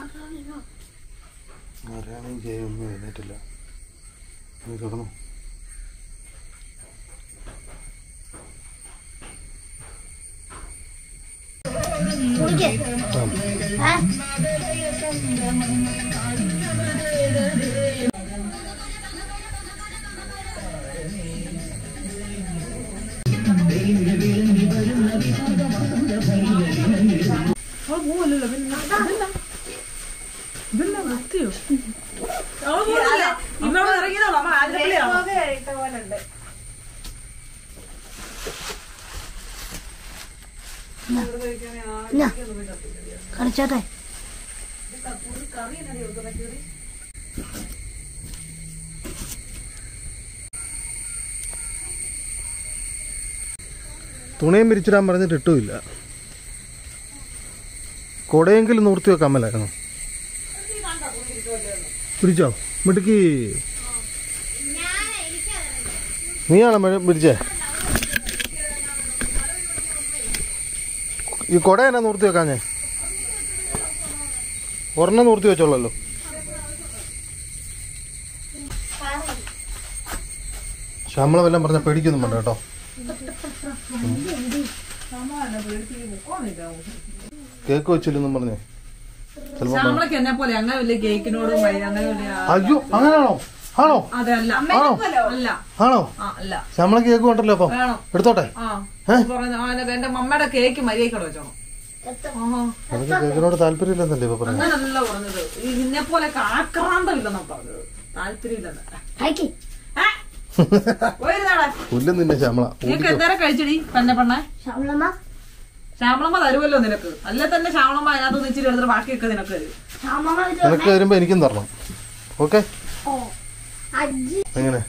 ആരാണെങ്കിൽ ചെയ്യൊന്നും എഴുന്നേറ്റില്ല. നീ കിടന്നു. കളിച്ചോട്ടെ. തുണിയും പിരിച്ചിടാൻ പറഞ്ഞിട്ട് ഇട്ടുമില്ല. കൊടയെങ്കിലും നൂർത്തി വെക്കാൻ മേലായിരുന്നു. പിടിച്ചോ മിടുക്കി. നീയാണോ പിടിച്ചേ? ഈ കൊട എന്നാ നൂർത്തി വെക്കാഞ്ഞേ? ഒരെണ്ണം നൂർത്തി വെച്ചോളല്ലോ. ശമ്പളം എല്ലാം പറഞ്ഞ പേടിക്കൊന്നും വേണ്ട കേട്ടോ. കേക്ക് വെച്ചില്ലെന്നും പറഞ്ഞേ. അയ്യോ അങ്ങനെയാണോ? ആണോ? ആണോ? ശമ്പളം കേക്ക് കൊണ്ടല്ലോ. അപ്പൊ എടുത്തോട്ടെ. എന്റെ മമ്മയുടെ കേക്ക് മര്യാദ വെച്ചോണം. എനിക്ക് കേക്കിനോട് താല്പര്യമില്ലെന്നല്ലേ ഇപ്പൊ പറഞ്ഞത്? അങ്ങനല്ല പറഞ്ഞത്. നിന്നെ പോലെ ആക്രാന്തമില്ലെന്നാ പറഞ്ഞത്. താല്പര്യമില്ലെന്ന്. പുല്ലും നിന്നെ ശമ്പളം. നിനക്ക് എന്തേരം കഴിച്ചടി തന്നെ പെണ്ണെ? ശ്യാമളമ്മ തരുമല്ലോ നിനക്ക്. അല്ലെ തന്നെ ശ്യാമളമ്മ അതിനകത്ത് ഇച്ചിരി എടുത്തിട്ട് ബാക്കിയൊക്കെ നിനക്ക് തരും. നിനക്ക് വരുമ്പോ എനിക്കും തരണം. ഓക്കെ? എങ്ങനെ?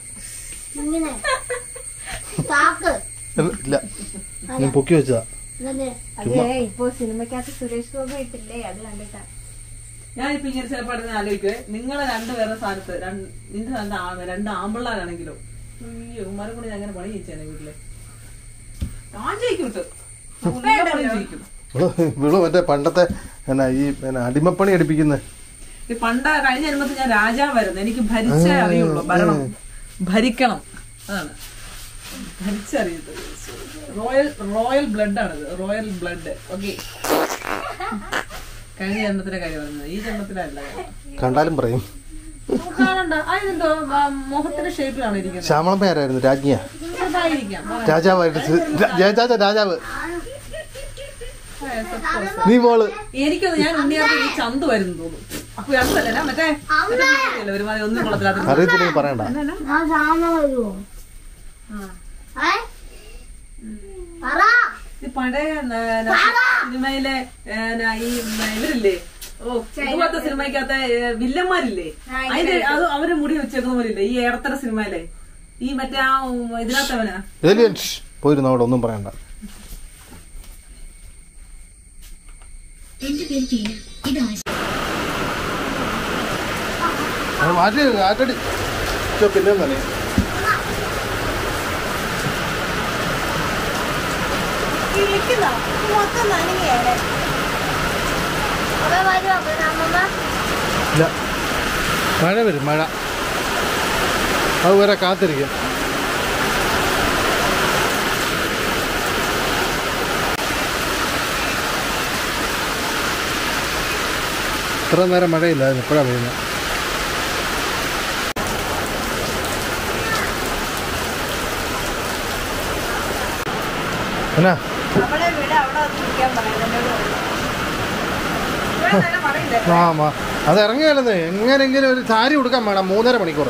ഇല്ല ഞാൻ പൊക്കി വെച്ചതാ. ഇപ്പൊ സിനിമക്കകത്ത് സുരേഷ് ഗോപി ഇട്ടില്ലേ, അത് കണ്ടിട്ടാ. ഞാനിപ്പോ ഇങ്ങനെ ചിലപ്പോ ആലോചിക്കുവേ, നിങ്ങളെ രണ്ടുപേരുടെ സ്ഥാനത്ത് നിന്റെ സ്ഥാനത്ത് രണ്ട് ആമ്പിള്ളാരാണെങ്കിലോ ഉമ്മാരെ കൂടി അങ്ങനെ പണി ചെയ്യിച്ചേനെ വീട്ടില്. ഞാൻ ജയിക്കും വിട്ടു. മറ്റേ പണ്ടത്തെ ഈ അടിമപ്പണി അടുപ്പിക്കുന്നത്. ഈ പണ്ട കഴിഞ്ഞ ജന്മത്തിൽ ഞാൻ രാജാവായിരുന്നു. എനിക്ക് ഭരിച്ചേ അറിയുള്ളൂ. ഭരണം ഭരിക്കണം, അതാണ് ഭരിച്ചറിയത്. റോയൽ ബ്ലഡ് ആണിത്. Royal blood. ഓക്കെ, കഴിഞ്ഞ ജന്മത്തിലെ കാര്യം പറയുന്നത്, ഈ ജന്മത്തിലല്ല. കണ്ടാലും പറയും. കാണണ്ട. അതിനെന്തോ മുഖത്തിന്റെ ഷേപ്പിലാണ് ഇരിക്കുന്നത്. ശ്യാമളമ്മ ആരായിരുന്നു? രാജ്ഞിയാ? രാജാവായിട്ട്. രാജാവ് നീ മോള്. എനിക്കൊന്ന് ഞാൻ ഉണ്ണിയാർക്ക് ഈ ചന്തു വരുന്നു തോന്നുന്നു. അപ്പൊ അടുത്തല്ലേ മറ്റേ ഒരുമാതിരി ഒന്നും കൊള്ളത്തില്ലാത്ത അറിയത്തില്ലെങ്കിൽ പറയണ്ട. പഴയ സിനിമയിലെ ഈ ഇവരില്ലേ, ഇതുപോലത്തെ സിനിമയ്ക്കകത്തെ വില്ലന്മാരില്ലേ, അതിന്റെ അത് അവര് മുടി വെച്ചേക്കുന്ന പോലില്ലേ ഈ ഏടത്തര സിനിമയിലെ ഈ മറ്റേ ആ ഇതിനകത്തവനാ. പോയിരുന്നു അവിടെ, ഒന്നും പറയണ്ട. ആറ്റടി പിന്നെ തന്നെ ഇല്ല, മഴ വരും. മഴ അതുവരെ കാത്തിരിക്കും. ഇത്ര നേരം മഴയില്ലായിരുന്നു, ഇപ്പോഴാണ് പെയ്യുന്നത്. എന്നാ അത് ഇറങ്ങിയാലെന്നേ എങ്ങനെങ്കിലും ഒരു സാരി ഉടുക്കാൻ വേണം 3.5 മണിക്കൂർ.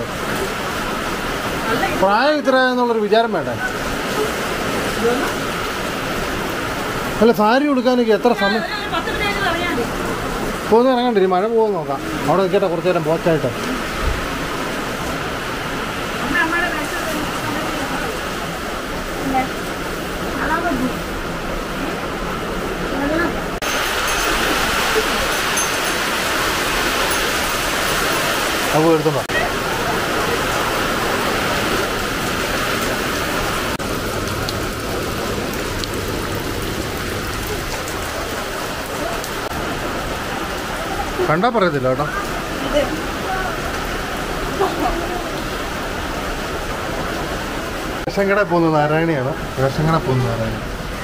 പ്രായം ഇത്ര എന്നുള്ളൊരു വിചാരം വേണ്ടേ? അല്ല, സാരി ഉടുക്കാനൊക്കെ എത്ര സമയം? ഇപ്പോൾ ഒന്നും ഇറങ്ങണ്ടിരി, മഴ പോകുമെന്ന് നോക്കാം. അവിടെ നിൽക്കട്ടെ കുറച്ച് നേരം പോച്ചായിട്ട്. അത് എടുത്തോണ്ടോ. കണ്ടാ പറയത്തില്ല കേട്ടോ. റേഷൻ കടയിൽ പോകുന്ന നാരായണിയാണ്. റേഷൻ കടയിൽ പോകുന്ന നാരായണി.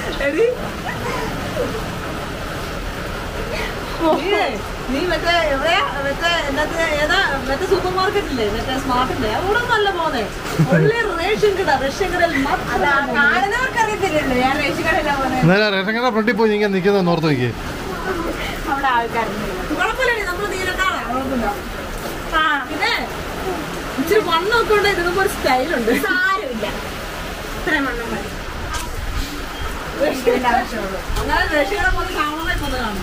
നീ മറ്റേ എവിടെയാ മറ്റേ സൂപ്പർ മാർക്കറ്റില്ലേ മറ്റേ സ്മാർട്ടിന്റെ അവിടെ നല്ല പോന്നെ റേഷൻ കട. റേഷൻ കടയിൽ കാണുന്നവർക്ക് അറിയത്തില്ലല്ലോ ഞാൻ റേഷൻ കടയിലാ പോകുന്നത്. എന്നാലും റേഷൻ കട ഫ്രണ്ടിൽ പോയി ഇങ്ങനെ നിൽക്കുന്നത് ഓർത്ത് നോക്കിയേ. അവിടെ ആൾക്കാരുണ്ട്. കുഴപ്പമില്ലേ നമ്മള് നീലക്കാളാ പിന്നെ ഇച്ചിരി മണ്ണൊക്കെ ഉണ്ട്. ഇതിനുമ്പോ ഒരു സ്റ്റൈലുണ്ട്. സാരമില്ല, ഇത്രയും മണ്ണം മതി. ആവശ്യമുള്ളൂ. അങ്ങനെ റേഷൻ കട പോലെ കാണുന്നതായി കൊണ്ട് കാണും.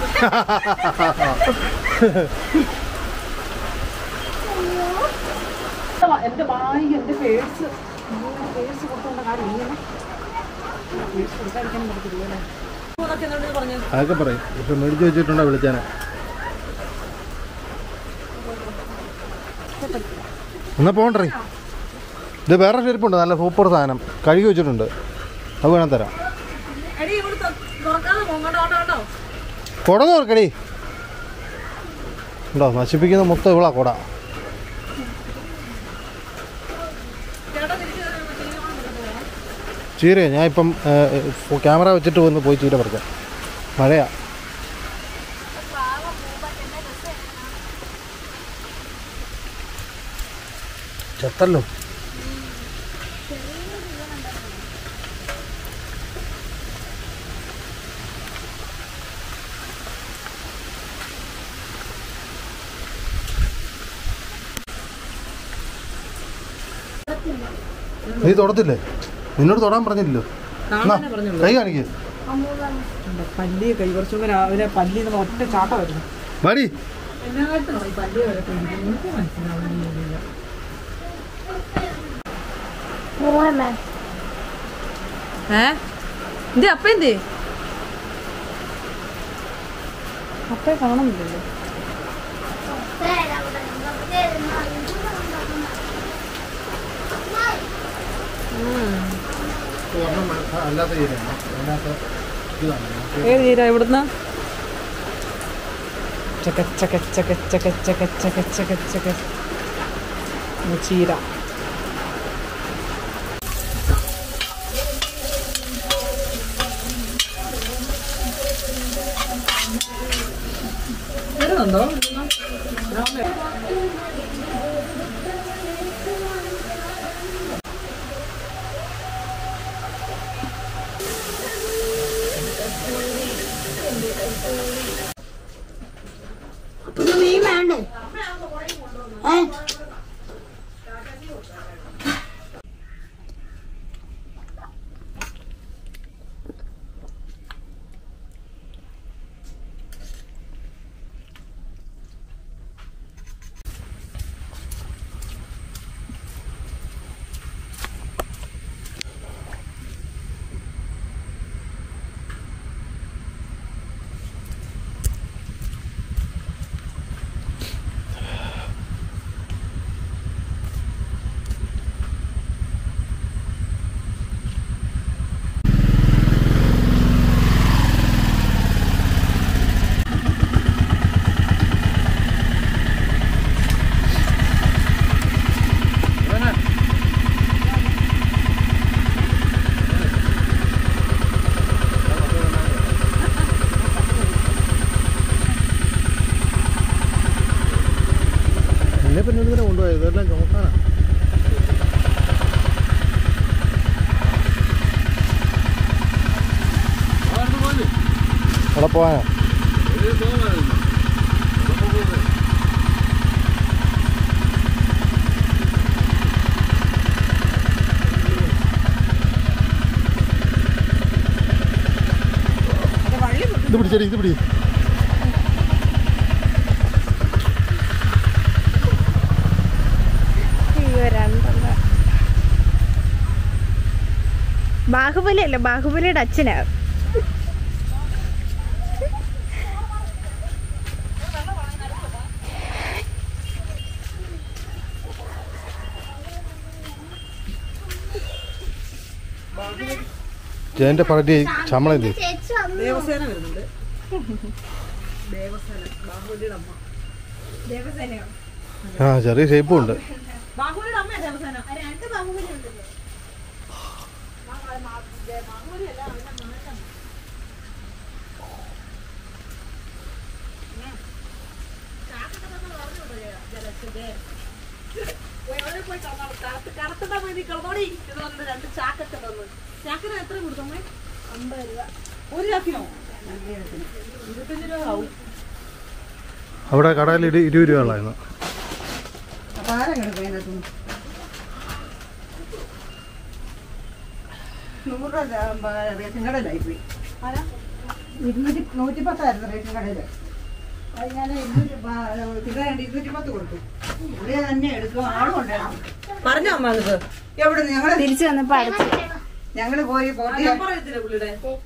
എന്റെ ബാഗ് എന്റെ പേഴ്സ് കൊടുത്തോണ്ട കാര്യം ഇങ്ങനെ അതൊക്കെ പറയും. പക്ഷെ മേടിച്ച് വെച്ചിട്ടുണ്ടോ വിളിച്ചാനെ. എന്നാ പോകണ്ടേ. ഇത് വേറെ ചെരുപ്പുണ്ട്, നല്ല സൂപ്പർ സാധനം, കഴുകി വെച്ചിട്ടുണ്ട്. അത് വേണം തരാം. കുട നോക്കടി. ഉണ്ടോ നശിപ്പിക്കുന്ന മൊത്തം ഇവളാ കുട. ചീരയോ? ഞാൻ ഇപ്പം ക്യാമറ വെച്ചിട്ട് വന്ന് പോയി ചീര പറിക്കാം. മഴയാ. ചെത്തല്ലോ. നീ തൊടത്തില്ലേ? നിന്നോട് തൊടാൻ പറഞ്ഞില്ലല്ലോ. കൈ കാണിക്കേ. പല്ലി കൈ കുറച്ചു രാവിലെ പല്ലി ഒറ്റ ചാട്ട വരുന്നു. മടി അപ്പ എന്തേ അപ്പേ കാണുന്നില്ലല്ലോ. ഏത് ചീര ഇവിടുന്ന്? ചീര വരുന്നുണ്ടോ? നീ വേണ്ടേ? എന്നെ പിന്നെ ഇതിനെ കൊണ്ടുപോയത് ഇതെല്ലാം ചുമക്കാനാ. അവിടെ പോവാനോ? ഇത് പിടിച്ചേരി, ഇത് പിടി. ബാഹുബലി അല്ല, ബാഹുബലിയുടെ അച്ഛനാ. ജയന്റെ പാർട്ടി ശമ്പളം ദേവസേന വരുന്നുണ്ട്. ദേവസേന ബാഹുബലിയുടെ അമ്മ. ദേവസേനയോ? ആ ചെറിയ ഷേപ്പും ഉണ്ട്. ബാഹുബലിയുടെ അമ്മ ദേവസേന. 2 ബാഹുബലി ഉണ്ടല്ലോ. ബാഹുബലിയല്ല അവന്റെ മാറ്റം. കറുത്തിട്ടാ മതി കളോടി. ഇത് വന്ന് 2 ചാക്കൊക്കെ തന്നു. ചാക്കിന് എത്ര കൊടുത്തമ്മേ? 50 രൂപ. ഒരു ചാക്കിനോ? 25 രൂപ ആവും. അവിടെ കടയിൽ 20 രൂപ ഉള്ളായിരുന്നു. റേഷൻ കടയിലായി പോയി. 110 റേഷൻ കടയില്. അത് ഞാൻ 210 കൊടുത്തു. പുള്ളിയെ തന്നെ എടുക്കും. ആളും ഉണ്ടായിരുന്നു. പറഞ്ഞോ അമ്മ അത്? എവിടെ ഞങ്ങള് തിരിച്ചു വന്നപ്പോ അടച്ചു. ഞങ്ങള് പോയി പോട്ടി പറയത്തില്ല പുള്ളിയുടെ.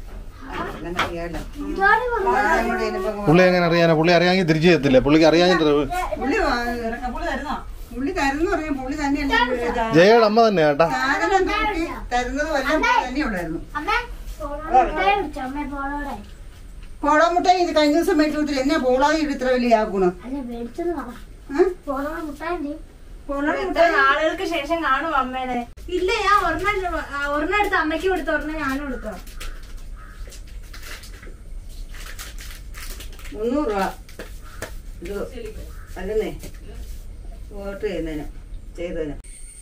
പുള്ളി എങ്ങനെ അറിയാനാ? പുള്ളി അറിയാമെങ്കിൽ തിരിച്ചു ചെയ്യത്തില്ലേ? പുള്ളിക്ക് അറിയാഞ്ഞിട്ട് പുള്ളി പുള്ളി തരുന്നോ? പുള്ളി തരുന്നു പറയാൻ പുള്ളി തന്നെയല്ലേ ജയയുടെ അമ്മ തന്നെ കേട്ടാ. സാധനം നോക്കി തരുന്നത് വല്ല തന്നെ ഉണ്ടായിരുന്നു. പോളോ മുട്ടായി ഇത് കഴിഞ്ഞ ദിവസം മേടിച്ചു. എന്നെ പോളായി ഇത്ര വലിയ ആക്കണം. ആളുകൾക്ക് ശേഷം കാണും അമ്മയുടെ. ഇല്ല, ഞാൻ ഒരെണ്ണം എടുത്ത് അമ്മയ്ക്ക് കൊടുത്തു, ഒരെണ്ണം ഞാനും എടുത്തോ. 300 രൂപ ഇത് അല്ലെന്നേ വോട്ട് ചെയ്യുന്നതിന് ചെയ്തതിന്.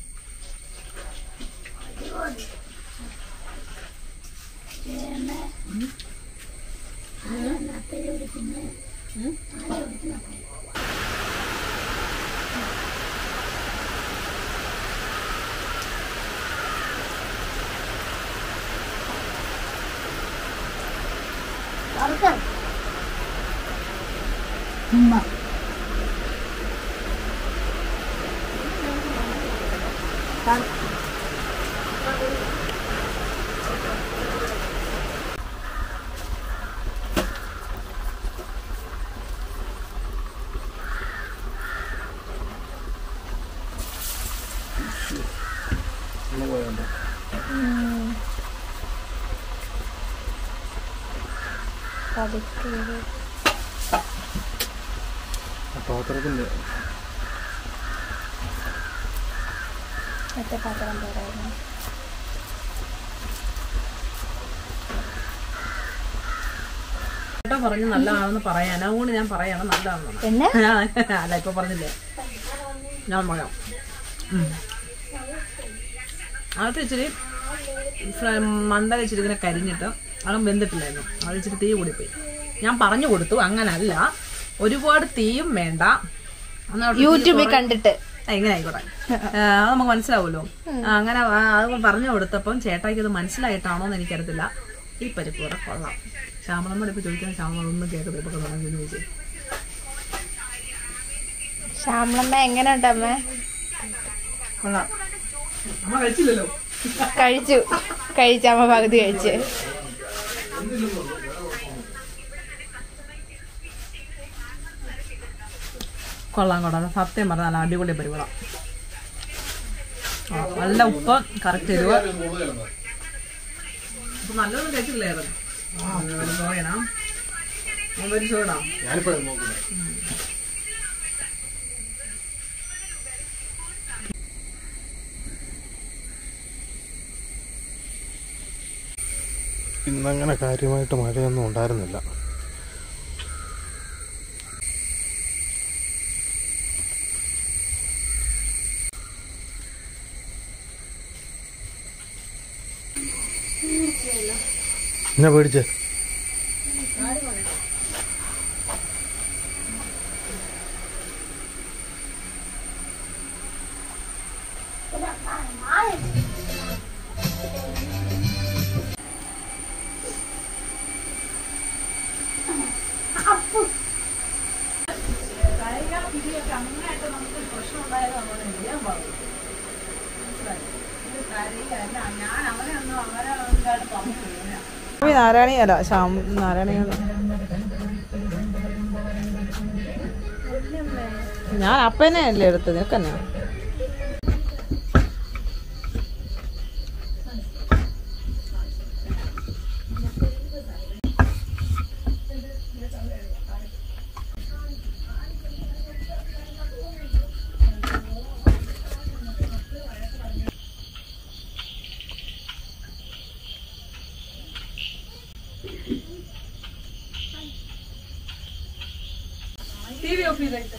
പാത്രത്തിന്റെ മറ്റേ പാത്രം പോരായിരുന്നു. പറഞ്ഞു നല്ലതാണെന്ന് പറയാൻ, അതുകൊണ്ട് ഞാൻ പറയാണ് നല്ലതാണെന്ന്. പിന്നെ അല്ല ഇപ്പൊ പറഞ്ഞില്ലേ, ഞാൻ പറയാം. അകത്ത് ഇച്ചിരി മണ്ട വെച്ചിട്ട് ഇങ്ങനെ കരിഞ്ഞിട്ട് അതും വെന്തിട്ടില്ലായിരുന്നു. അത് ഇച്ചിരി തീ കൂടിപ്പോയി. ഞാൻ പറഞ്ഞു കൊടുത്തു അങ്ങനല്ല, ഒരുപാട് തീയും വേണ്ട, യൂട്യൂബിൽ കണ്ടിട്ട് എങ്ങനെ ആയിക്കോട്ടെ, അത് നമുക്ക് മനസ്സിലാവുമല്ലോ. അങ്ങനെ അത് പറഞ്ഞു കൊടുത്തപ്പം ചേട്ടായിക്ക് അത് മനസ്സിലായിട്ടാണോ എന്ന് എനിക്കറിയത്തില്ല. ഈ പരിപ്പ് കൂടെ കൊള്ളാം. ശ്യാമളമ്മോട് ഇപ്പൊ ചോദിക്കാൻ ശ്യാമളൊന്നും കേൾക്കത്തില്ല. ഇപ്പൊ തുടങ്ങി ചോദിച്ചു ശ്യാമളമ്മ എങ്ങനെയുണ്ട് അമ്മ? കൊള്ളാം. അമ്മ കഴിച്ചില്ലല്ലോ. കഴിച്ചു അമ്മ പകുതി കഴിച്ച്. കൊള്ളാം കൊള്ളാം, സത്യം പറഞ്ഞാൽ നല്ല അടിപൊളി പരിപാടി. നല്ല ഉപ്പ്, കറക്റ്റ് എരിവ്. ഇപ്പൊ നല്ലതൊന്നും കഴിച്ചില്ലായിരുന്നു. പോയണം ചൂടാ. ഇന്നങ്ങനെ കാര്യമായിട്ട് മഴയൊന്നും ഉണ്ടായിരുന്നില്ല. എന്നാ പേടിച്ചേ? നാരായണിയല്ല, നാരായണിയല്ല. ഞാൻ അപ്പനെ അല്ലേ എടുത്തത്, നിനക്കെന്നാ? TV ഓഫ് ചെയ്തേക്ക്.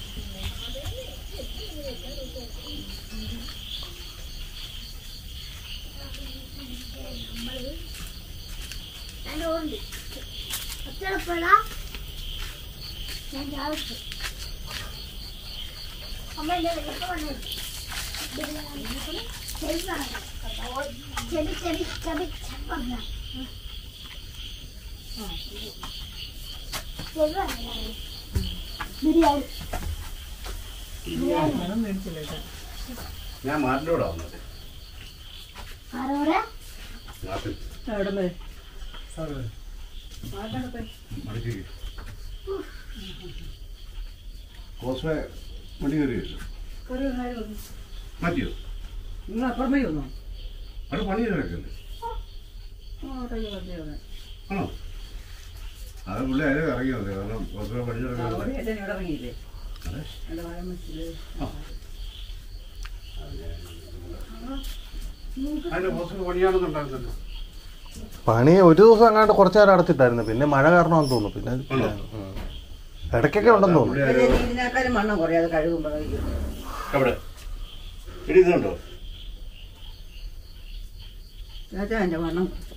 ഞാൻ മാറ്റിലൂടെ വന്നത് കോസ്വേ വണ്ടി കയറിയല്ലോ മാറ്റിയോ നിങ്ങൾ അപ്പുറമേ വന്നോ? അത് പണി കിടക്കല്ലേ ആണോ? അത് പുള്ളി അതിനെ ഇറങ്ങിയത് കാരണം കോസ്വേ പണി കിടക്കുന്നത് ഇറങ്ങിയില്ലേ? അതിന്റെ കോസ്വേ പണിയാണെന്നുണ്ടായിരുന്നല്ലോ. പണി ഒരു ദിവസം അങ്ങാണ്ട് കുറച്ചു നേരം അടച്ചിട്ടായിരുന്നു, പിന്നെ മഴ കാരണമാണെന്ന് തോന്നുന്നു. പിന്നെ ഇടയ്ക്കൊക്കെ ഉണ്ടെന്ന് തോന്നുന്നു. ഇതിനേക്കാളും മണ്ണം കുറയാതെ കഴുകുമ്പോഴേക്കും എവിടെ ഇടി ഇതുണ്ടോ? ചേച്ചാ എന്റെ മണ്ണം